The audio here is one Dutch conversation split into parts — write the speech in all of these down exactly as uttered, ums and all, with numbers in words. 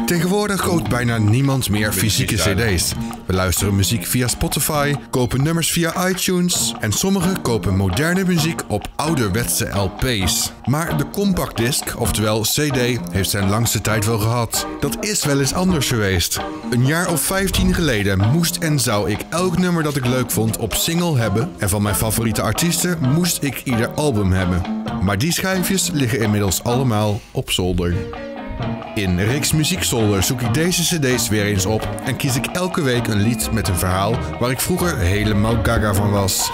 Tegenwoordig koopt bijna niemand meer fysieke cd's. We luisteren muziek via Spotify, kopen nummers via iTunes en sommigen kopen moderne muziek op ouderwetse L P's. Maar de compact disc, oftewel C D, heeft zijn langste tijd wel gehad. Dat is wel eens anders geweest. Een jaar of vijftien geleden moest en zou ik elk nummer dat ik leuk vond op single hebben en van mijn favoriete artiesten moest ik ieder album hebben. Maar die schijfjes liggen inmiddels allemaal op zolder. In Rick's Muziekzolder zoek ik deze cd's weer eens op en kies ik elke week een lied met een verhaal waar ik vroeger helemaal gaga van was.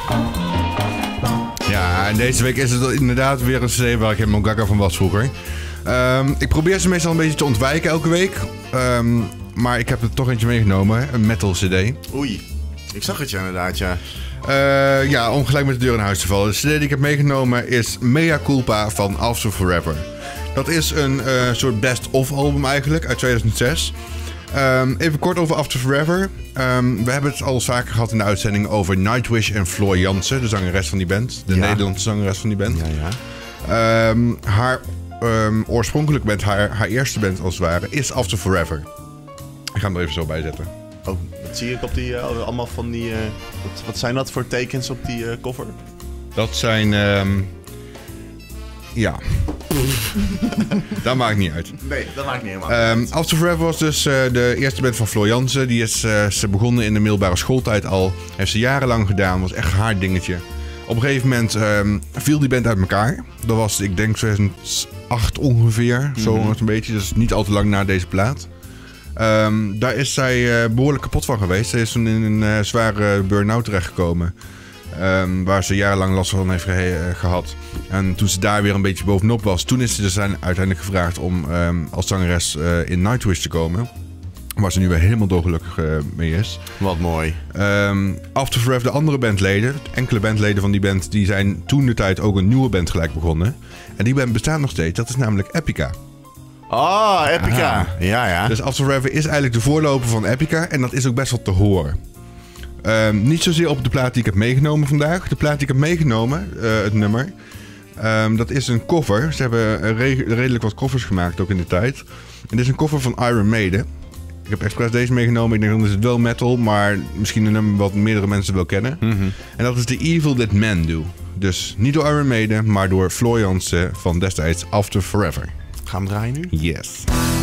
Ja, en deze week is het inderdaad weer een cd waar ik helemaal gaga van was vroeger. Um, ik probeer ze meestal een beetje te ontwijken elke week, um, maar ik heb er toch eentje meegenomen, een metal cd. Oei, ik zag het ja inderdaad, ja. Uh, ja, om gelijk met de deur in huis te vallen. De cd die ik heb meegenomen is Mea Culpa van After Forever. Dat is een uh, soort best-of album eigenlijk, uit tweeduizend zes. Um, even kort over After Forever. Um, we hebben het al eens vaker gehad in de uitzending over Nightwish en Floor Jansen, de zangeres van die band. De ja. Nederlandse zangeres van die band. Ja, ja. Um, haar um, oorspronkelijk band, haar, haar eerste band als het ware, is After Forever. Ik ga hem er even zo bij zetten. Oh, dat zie ik op die, uh, allemaal van die... Uh, wat, wat zijn dat voor tekens op die uh, cover? Dat zijn... Um, ja... dat maakt niet uit. Nee, dat maakt niet helemaal uit. Um, After Forever was dus uh, de eerste band van Floor Jansen. Die is uh, ze begonnen in de middelbare schooltijd al. Heeft ze jarenlang gedaan. Was echt haar dingetje. Op een gegeven moment um, viel die band uit elkaar. Dat was, ik denk, tweeduizend acht ongeveer. Mm-hmm. Zo een beetje. Dus niet al te lang na deze plaat. Um, daar is zij uh, behoorlijk kapot van geweest. Ze is toen in een uh, zware burn-out terechtgekomen. Um, waar ze jarenlang last van heeft ge- uh, gehad. En toen ze daar weer een beetje bovenop was, toen is ze dus uiteindelijk gevraagd om um, als zangeres uh, in Nightwish te komen. Waar ze nu weer helemaal dolgelukkig uh, mee is. Wat mooi. Um, After Forever, de andere bandleden, enkele bandleden van die band, die zijn toen de tijd ook een nieuwe band gelijk begonnen. En die band bestaat nog steeds, dat is namelijk Epica. Ah, Epica. Aha. Ja, ja. Dus After Forever is eigenlijk de voorloper van Epica en dat is ook best wel te horen. Um, niet zozeer op de plaat die ik heb meegenomen vandaag. De plaat die ik heb meegenomen, uh, het nummer, um, dat is een cover. Ze hebben re- redelijk wat covers gemaakt ook in de tijd. En dit is een cover van Iron Maiden. Ik heb expres deze meegenomen. Ik denk dat is het wel metal, maar misschien een nummer wat meerdere mensen wel kennen. Mm-hmm. En dat is The Evil That Men Do. Dus niet door Iron Maiden, maar door Floor Jansen van destijds After Forever. Gaan we draaien nu? Yes.